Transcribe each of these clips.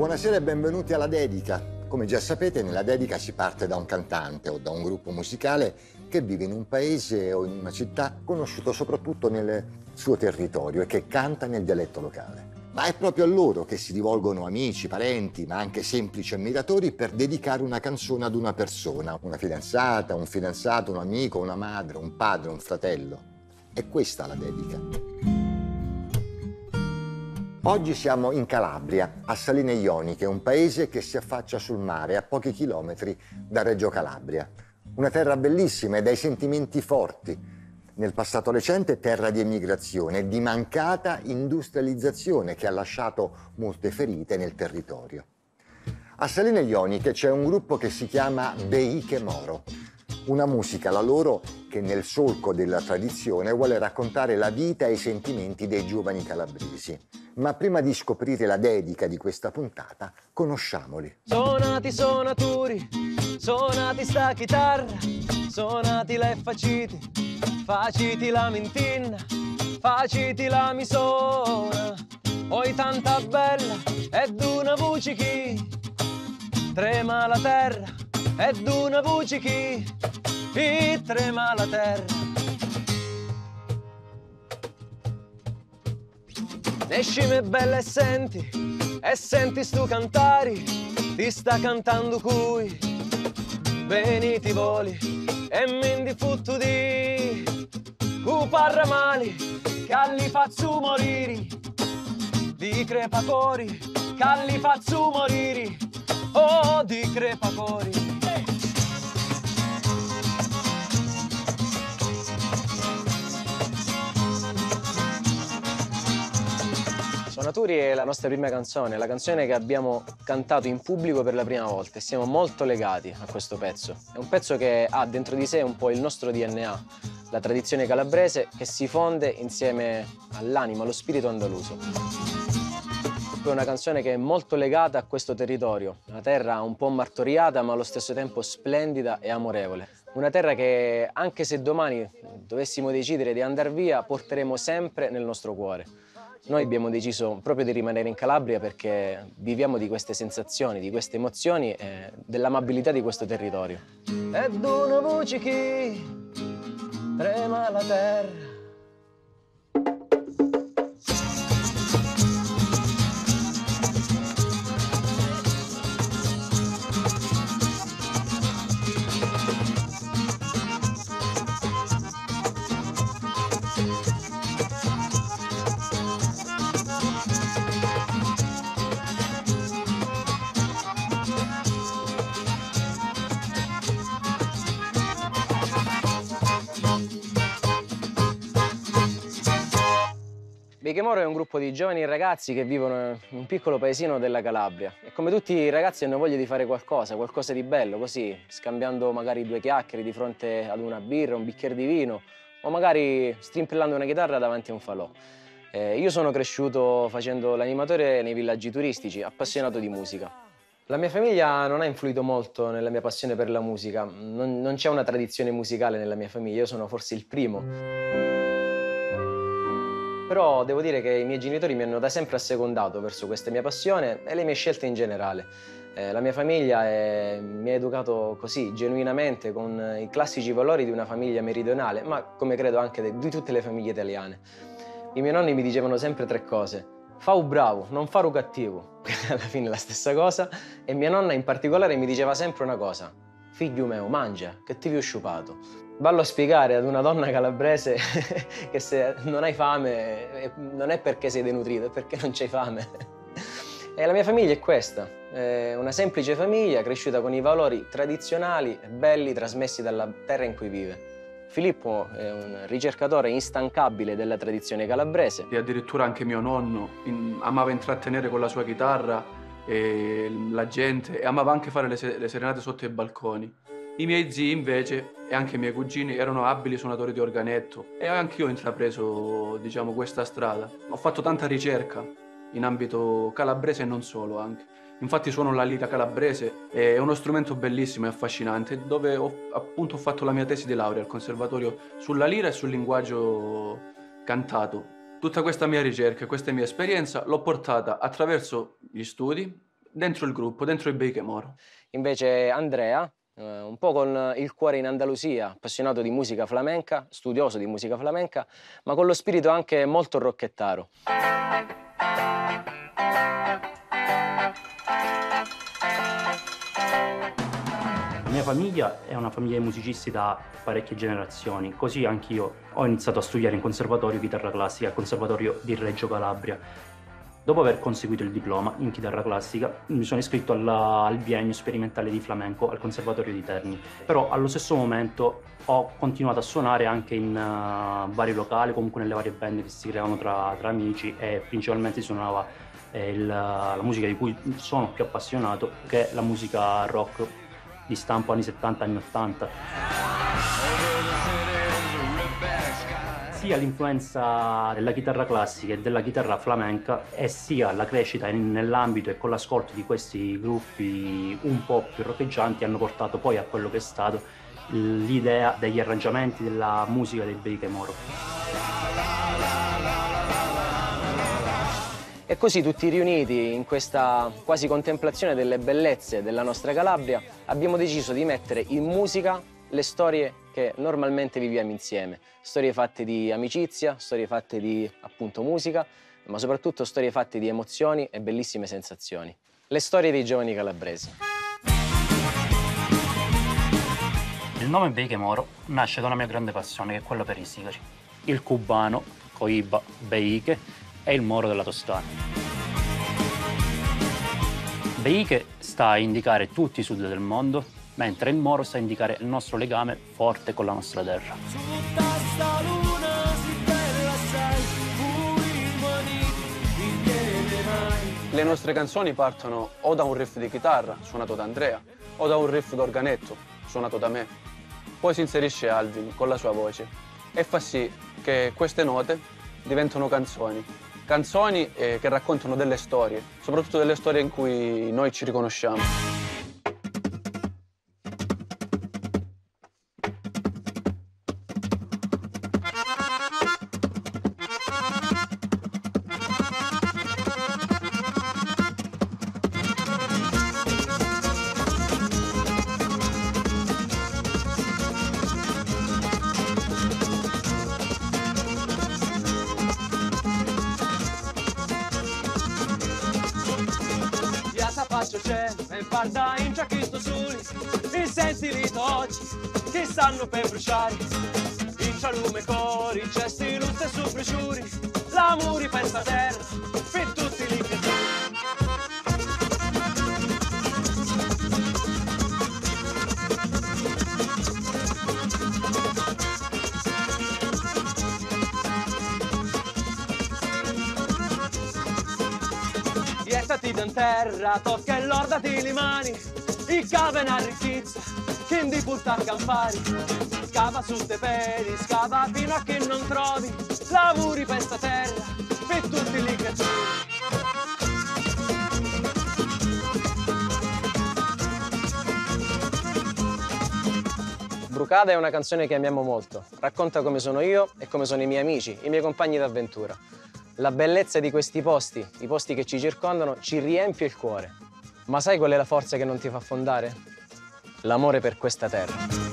Buonasera e benvenuti alla dedica. Come già sapete, nella dedica si parte da un cantante o da un gruppo musicale che vive in un paese o in una città conosciuto soprattutto nel suo territorio e che canta nel dialetto locale. Ma è proprio a loro che si rivolgono amici, parenti, ma anche semplici ammiratori per dedicare una canzone ad una persona, una fidanzata, un fidanzato, un amico, una madre, un padre, un fratello. È questa la dedica. Oggi siamo in Calabria, a Saline Joniche, un paese che si affaccia sul mare a pochi chilometri da Reggio Calabria. Una terra bellissima e dai sentimenti forti. Nel passato recente terra di emigrazione e di mancata industrializzazione che ha lasciato molte ferite nel territorio. A Saline Joniche c'è un gruppo che si chiama Beiche Moro. Una musica, la loro, che nel solco della tradizione vuole raccontare la vita e i sentimenti dei giovani calabresi. Ma prima di scoprire la dedica di questa puntata, conosciamoli. Suonati suonaturi, suonati sta chitarra, suonati le faciti la mintinna, faciti la misona. Oi tanta bella, ed una voce chi trema la terra, ed una voce chi trema la terra. Escime bella e senti stu cantari, ti sta cantando cui, veniti voli, e mindi futtu di, parramali, che li faccio morire, di crepacori, che li faccio morire, oh di crepacori. Suonaturi è la nostra prima canzone, la canzone che abbiamo cantato in pubblico per la prima volta e siamo molto legati a questo pezzo. È un pezzo che ha dentro di sé un po' il nostro DNA, la tradizione calabrese che si fonde insieme all'anima, allo spirito andaluso. È una canzone che è molto legata a questo territorio, una terra un po' martoriata ma allo stesso tempo splendida e amorevole. Una terra che, anche se domani dovessimo decidere di andare via, porteremo sempre nel nostro cuore. Noi abbiamo deciso proprio di rimanere in Calabria perché viviamo di queste sensazioni, di queste emozioni e dell'amabilità di questo territorio. Ed una voce che trema la terra. Beiche Moro è un gruppo di giovani ragazzi che vivono in un piccolo paesino della Calabria e come tutti i ragazzi hanno voglia di fare qualcosa di bello, così, scambiando magari due chiacchiere di fronte ad una birra, un bicchiere di vino o magari strimpellando una chitarra davanti a un falò. Io sono cresciuto facendo l'animatore nei villaggi turistici, appassionato di musica. La mia famiglia non ha influito molto nella mia passione per la musica, non c'è una tradizione musicale nella mia famiglia, io sono forse il primo. Però devo dire che i miei genitori mi hanno da sempre assecondato verso questa mia passione e le mie scelte in generale. La mia famiglia mi ha educato così, genuinamente, con i classici valori di una famiglia meridionale, ma come credo anche di tutte le famiglie italiane. I miei nonni mi dicevano sempre tre cose. Fa un bravo, non fare un cattivo, alla fine è la stessa cosa, e mia nonna in particolare mi diceva sempre una cosa. Figlio mio, mangia, che ti vi ho sciupato. Vallo a spiegare ad una donna calabrese che se non hai fame non è perché sei denutrito, è perché non c'hai fame. E la mia famiglia è questa, è una semplice famiglia cresciuta con i valori tradizionali e belli trasmessi dalla terra in cui vive. Filippo è un ricercatore instancabile della tradizione calabrese. E addirittura anche mio nonno amava intrattenere con la sua chitarra la gente e amava anche fare le serenate sotto i balconi. I miei zii invece e anche i miei cugini erano abili suonatori di organetto e anche io ho intrapreso, diciamo, questa strada. Ho fatto tanta ricerca in ambito calabrese e non solo anche. Infatti suono la lira calabrese, è uno strumento bellissimo e affascinante dove ho appunto fatto la mia tesi di laurea al conservatorio sulla lira e sul linguaggio cantato. Tutta questa mia ricerca, questa mia esperienza l'ho portata attraverso gli studi, dentro il gruppo, dentro i Bake Moro. Invece Andrea, un po' con il cuore in Andalusia, appassionato di musica flamenca, studioso di musica flamenca, ma con lo spirito anche molto rocchettaro. La mia famiglia è una famiglia di musicisti da parecchie generazioni, così anch'io ho iniziato a studiare in conservatorio chitarra classica al Conservatorio di Reggio Calabria. Dopo aver conseguito il diploma in chitarra classica, mi sono iscritto al biennio sperimentale di flamenco al Conservatorio di Terni. Però allo stesso momento ho continuato a suonare anche in vari locali, comunque nelle varie band che si creavano tra amici, e principalmente si suonava la musica di cui sono più appassionato, che è la musica rock di stampo anni 70, anni 80. Sia l'influenza della chitarra classica e della chitarra flamenca, e sia la crescita nell'ambito e con l'ascolto di questi gruppi un po' più roccheggianti hanno portato poi a quello che è stato l'idea degli arrangiamenti della musica dei Bake Moro. E così, tutti riuniti in questa quasi contemplazione delle bellezze della nostra Calabria, abbiamo deciso di mettere in musica le storie che normalmente viviamo insieme. Storie fatte di amicizia, storie fatte di, appunto, musica, ma soprattutto storie fatte di emozioni e bellissime sensazioni. Le storie dei giovani calabresi. Il nome Bake Moro nasce da una mia grande passione, che è quella per i sigari. Il cubano, coiba, beike, è il Moro della Toscana. Beike sta a indicare tutti i sud del mondo, mentre il Moro sta a indicare il nostro legame forte con la nostra terra. Le nostre canzoni partono o da un riff di chitarra, suonato da Andrea, o da un riff d'organetto, suonato da me. Poi si inserisce Alvin con la sua voce e fa sì che queste note diventano canzoni. Canzoni che raccontano delle storie, soprattutto delle storie in cui noi ci riconosciamo. Faccio c'è e guarda in già che sto soli, mi senti lì oggi che stanno per bruciare, in cialume cori, gesti lutte su bruciuri, l'amore per sta terra, per tutti lì che Iettati in terra, tocca l'ordati le mani, il cava è una ricchezza, che di porta a campari, scava su te peli, scava fino a che non trovi, lavori per sta terra, per tutti lì che Brucada è una canzone che amiamo molto, racconta come sono io e come sono i miei amici, i miei compagni d'avventura. La bellezza di questi posti, i posti che ci circondano, ci riempie il cuore. Ma sai qual è la forza che non ti fa affondare? L'amore per questa terra.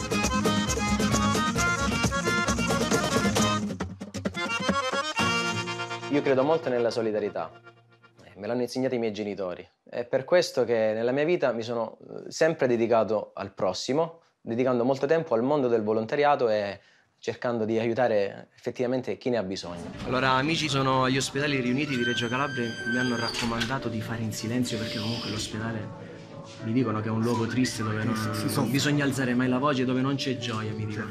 Io credo molto nella solidarietà. Me l'hanno insegnato i miei genitori. È per questo che nella mia vita mi sono sempre dedicato al prossimo, dedicando molto tempo al mondo del volontariato e cercando di aiutare effettivamente chi ne ha bisogno. Allora, amici, sono agli ospedali riuniti di Reggio Calabria, mi hanno raccomandato di fare in silenzio perché comunque l'ospedale mi dicono che è un luogo triste dove non bisogna alzare mai la voce, dove non c'è gioia, mi dicono.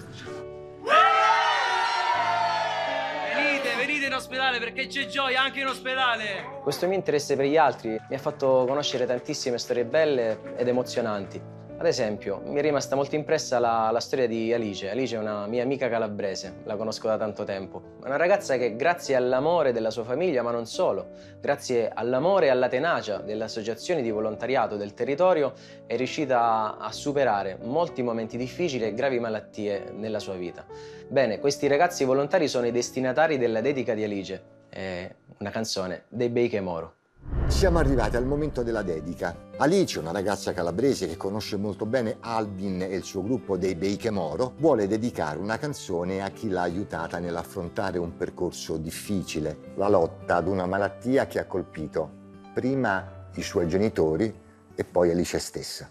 Venite in ospedale perché c'è gioia anche in ospedale! Questo mio interesse per gli altri mi ha fatto conoscere tantissime storie belle ed emozionanti. Ad esempio, mi è rimasta molto impressa la storia di Alice. Alice è una mia amica calabrese, la conosco da tanto tempo. È una ragazza che grazie all'amore della sua famiglia, ma non solo, grazie all'amore e alla tenacia delle associazioni di volontariato del territorio, è riuscita a superare molti momenti difficili e gravi malattie nella sua vita. Bene, questi ragazzi volontari sono i destinatari della dedica di Alice, una canzone dei Bake Moro. Siamo arrivati al momento della dedica. Alice, una ragazza calabrese che conosce molto bene Albin e il suo gruppo dei Beiche Moro, vuole dedicare una canzone a chi l'ha aiutata nell'affrontare un percorso difficile, la lotta ad una malattia che ha colpito prima i suoi genitori e poi Alice stessa.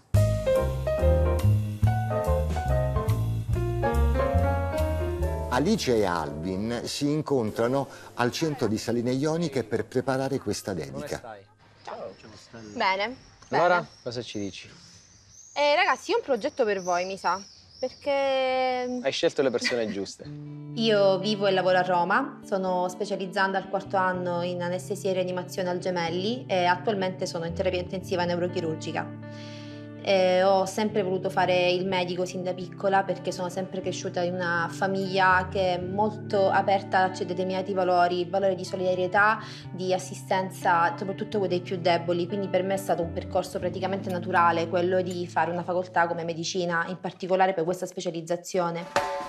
Alice e Albin si incontrano al centro di Saline Ioniche per preparare questa dedica. Come stai? Ciao. Bene. Allora, cosa ci dici? Ragazzi, io ho un progetto per voi, mi sa, perché... Hai scelto le persone giuste. Io vivo e lavoro a Roma, sono specializzanda al 4º anno in anestesia e rianimazione al Gemelli e attualmente sono in terapia intensiva neurochirurgica. Ho sempre voluto fare il medico sin da piccola perché sono sempre cresciuta in una famiglia che è molto aperta a determinati valori, valori di solidarietà, di assistenza, soprattutto dei più deboli, quindi per me è stato un percorso praticamente naturale quello di fare una facoltà come medicina, in particolare per questa specializzazione.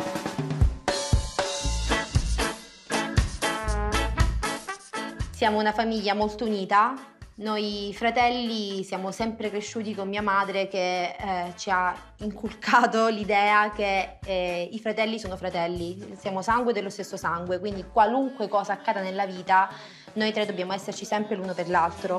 Siamo una famiglia molto unita. Noi fratelli siamo sempre cresciuti con mia madre che ci ha inculcato l'idea che i fratelli sono fratelli, siamo sangue dello stesso sangue, quindi qualunque cosa accada nella vita noi tre dobbiamo esserci sempre l'uno per l'altro.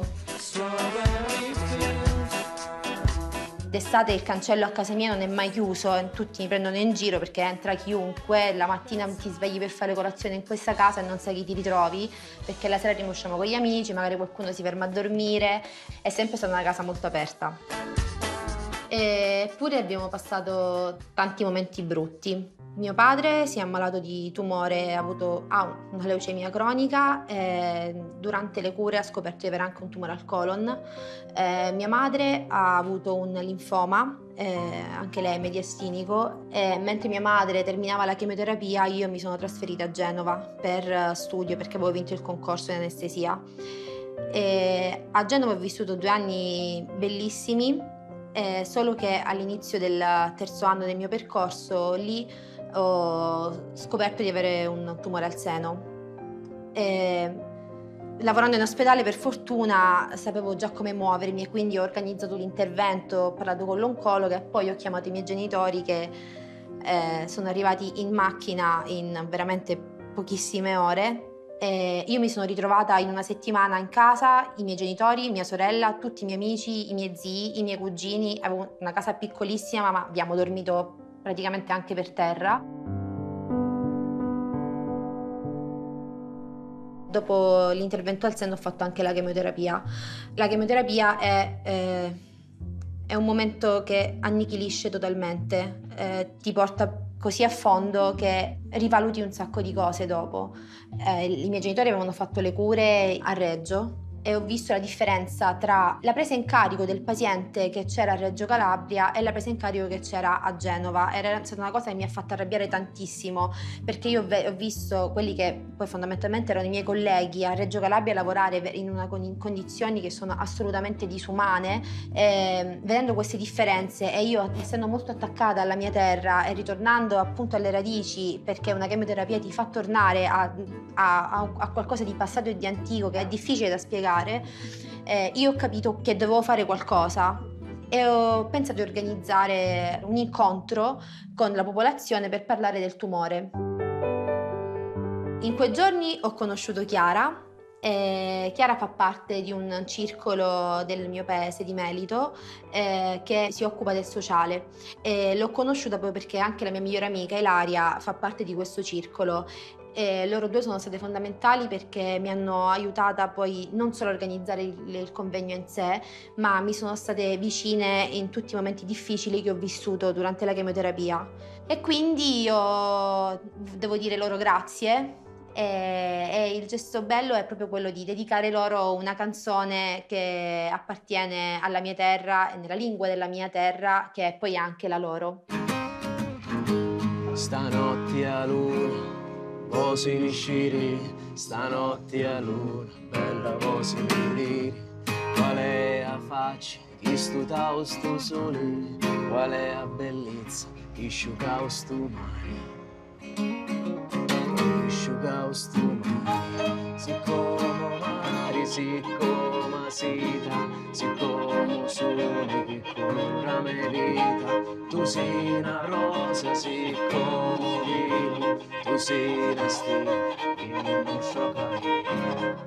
D'estate il cancello a casa mia non è mai chiuso, tutti mi prendono in giro perché entra chiunque, la mattina ti svegli per fare colazione in questa casa e non sai chi ti ritrovi, perché la sera usciamo con gli amici, magari qualcuno si ferma a dormire, è sempre stata una casa molto aperta. Eppure abbiamo passato tanti momenti brutti. Mio padre si è ammalato di tumore, ha una leucemia cronica, durante le cure ha scoperto di avere anche un tumore al colon. Mia madre ha avuto un linfoma, anche lei mediastinico, mentre mia madre terminava la chemioterapia io mi sono trasferita a Genova per studio perché avevo vinto il concorso in anestesia. A Genova ho vissuto 2 anni bellissimi, solo che all'inizio del 3º anno del mio percorso lì ho scoperto di avere un tumore al seno. Lavorando in ospedale per fortuna sapevo già come muovermi e quindi ho organizzato l'intervento, ho parlato con l'oncologa e poi ho chiamato i miei genitori che sono arrivati in macchina in veramente pochissime ore. Io mi sono ritrovata in una settimana in casa, i miei genitori, mia sorella, tutti i miei amici, i miei zii, i miei cugini. Avevo una casa piccolissima ma abbiamo dormito praticamente anche per terra. Dopo l'intervento al seno ho fatto anche la chemioterapia. La chemioterapia è un momento che annichilisce totalmente, ti porta così a fondo che rivaluti un sacco di cose dopo. I miei genitori avevano fatto le cure a Reggio e ho visto la differenza tra la presa in carico del paziente che c'era a Reggio Calabria e la presa in carico che c'era a Genova. Era stata una cosa che mi ha fatto arrabbiare tantissimo, perché io ho visto quelli che poi fondamentalmente erano i miei colleghi a Reggio Calabria lavorare in condizioni che sono assolutamente disumane, vedendo queste differenze e io, essendo molto attaccata alla mia terra e ritornando appunto alle radici, perché una chemioterapia ti fa tornare a qualcosa di passato e di antico che è difficile da spiegare, io ho capito che dovevo fare qualcosa e ho pensato di organizzare un incontro con la popolazione per parlare del tumore. In quei giorni ho conosciuto Chiara. Chiara fa parte di un circolo del mio paese, di Melito, che si occupa del sociale. L'ho conosciuta proprio perché anche la mia migliore amica Ilaria fa parte di questo circolo. Loro due sono state fondamentali perché mi hanno aiutata poi non solo a organizzare il convegno in sé, ma mi sono state vicine in tutti i momenti difficili che ho vissuto durante la chemioterapia. E quindi io devo dire loro grazie. E il gesto bello è proprio quello di dedicare loro una canzone che appartiene alla mia terra e nella lingua della mia terra, che è poi anche la loro. Stanotte a luna, vosi nisciri, stanotte a luna, bella vosi miriri, qual è la faccia chi stutao sto sole, qual è la bellezza chi sciucao sto mare. Asciugao sto mare, siccome mare siccome sita, siccome sole che colora me vita, tu sei una rosa, siccome vino, tu sei una stella che mi mostro cammino.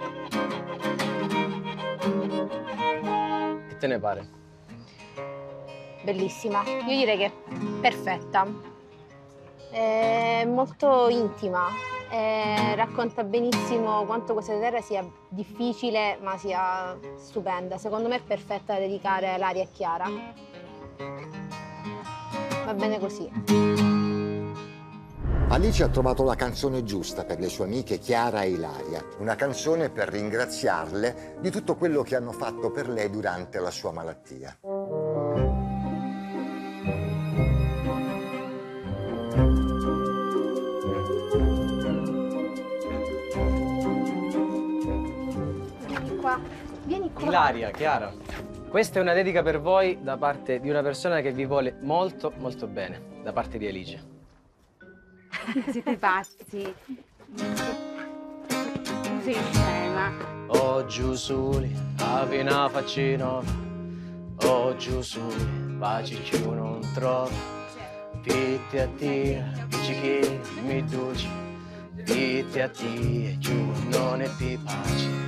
Che te ne pare? Bellissima, io direi che è perfetta, è molto intima, racconta benissimo quanto questa terra sia difficile ma sia stupenda. Secondo me è perfetta da dedicare a Laria e Chiara. Va bene così. Alice ha trovato la canzone giusta per le sue amiche Chiara e Ilaria, una canzone per ringraziarle di tutto quello che hanno fatto per lei durante la sua malattia. Vieni qua. Ilaria, Chiara, questa è una dedica per voi da parte di una persona che vi vuole molto, molto bene, da parte di Alice. Siete pazzi. Sei scema. Oh giù soli, avina faccino, oh giù soli, pace ci non trova, fitti a te, dici che mi duci, fitti a te, giù non è di pace.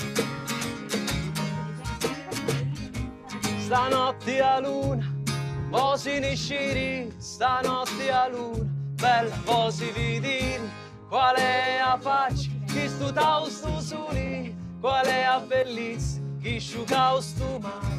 Stanotte a luna, mo si nisciri, stanotte a luna, bella mo si vidini, qual è a faccia, chi stu tau stu suli, qual è a bellezza, chi sciucau stu mare,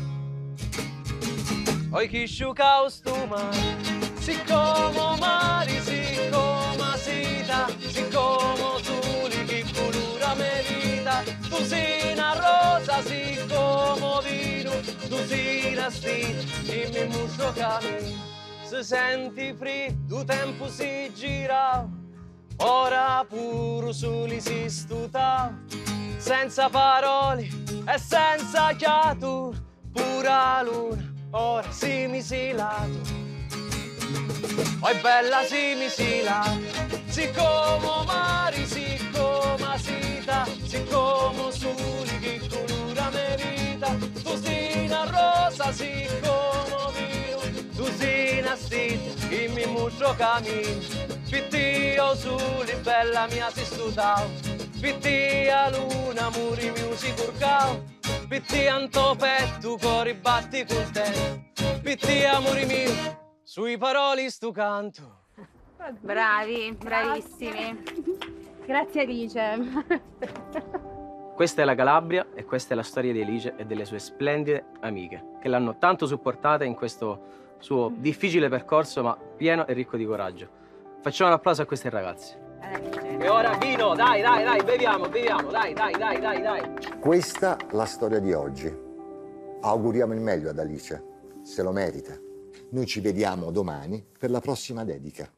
oi chi sciucau stu mare, siccome mari, siccome sita, siccome suli, chi colura me vita, tu sei una rosa, siccome vino, tu sei una stella, e mi mostro cammino, se senti freddo, tempo si gira, ora pure soli si stuta, senza parole e senza chiatura, pura luna, ora si misilato. Oh, è bella si misilato, siccome mari, siccome sita, siccome soli che colora me vita, tu sei una rosa, siccome vino, tu sei una stella, che mi mostro cammino, fitti o soli, bella mia si studao, fitti a luna, muri mio si curcao, fitti anto petto, cori batti contento, fitti amori mio, sui paroli stu canto. Bravi, bravissimi. Grazie Alice. Questa è la Calabria e questa è la storia di Alice e delle sue splendide amiche, che l'hanno tanto supportata in questo suo difficile percorso, ma pieno e ricco di coraggio. Facciamo un applauso a queste ragazze. E ora vino, dai, beviamo, dai. Questa la storia di oggi. Auguriamo il meglio ad Alice, se lo merita. Noi ci vediamo domani per la prossima dedica.